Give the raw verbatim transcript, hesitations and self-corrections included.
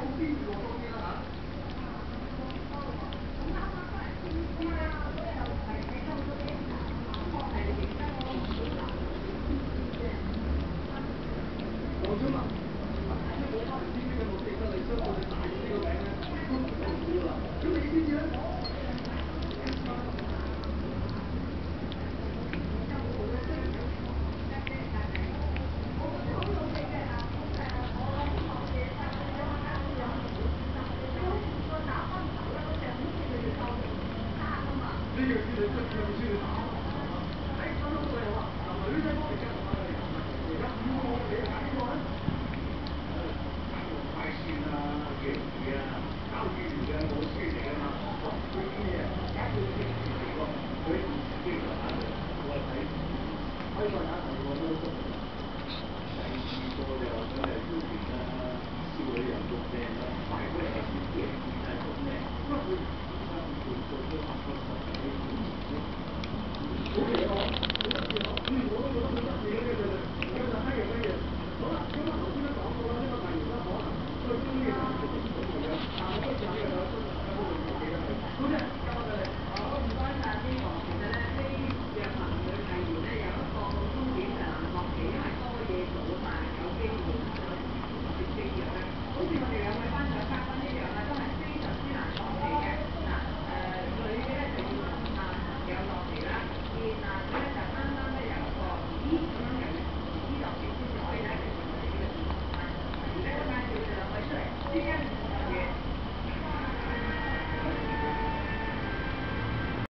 呢個知你出嘅先去打喎。誒，收到你話，嗱女仔方面嘅話，而家五個你揀邊個咧？揀個快線啊，贏字啊，搞粵語嘅冇輸嚟啊嘛。哇！佢啲嘢一定要贏字嚟喎，佢唔自己就打佢，我睇可以話打頭個都得。第二個就話佢係官員啦，少女又讀靚啦，快嗰嚟係贏字係讀靚，因為佢而家做做咗八個十幾年。O K 咯。